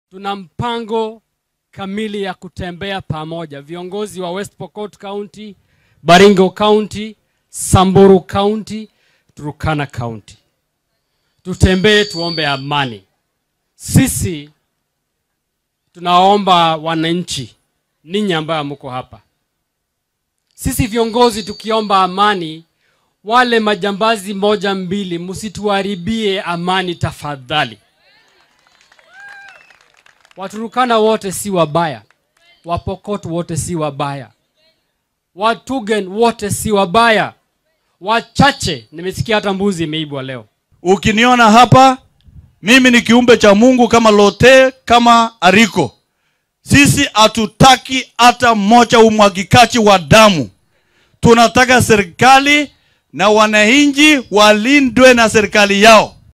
Tuna mpango kamili ya kutembea pamoja, viongozi wa West Pokot County, Baringo County, Samburu County, Turkana County. Tutembee tuombe amani. Sisi tunaomba wananchi, ninyi ambao mko hapa. Sisi viongozi tukiomba amani, wale majambazi moja mbili msituharibie amani tafadhali. Waturukana wote si wabaya, Wapokot wote si wabaya, Watugen wote si wabaya. Wachache, nimesikia hata mbuzi imeibwa leo. Ukiniona hapa, mimi ni kiumbe cha Mungu kama Lote, kama Ariko. Sisi hatutaki hata mmoja umwagikaji wa damu. Tunataka serikali na wananchi walindwe na serikali yao.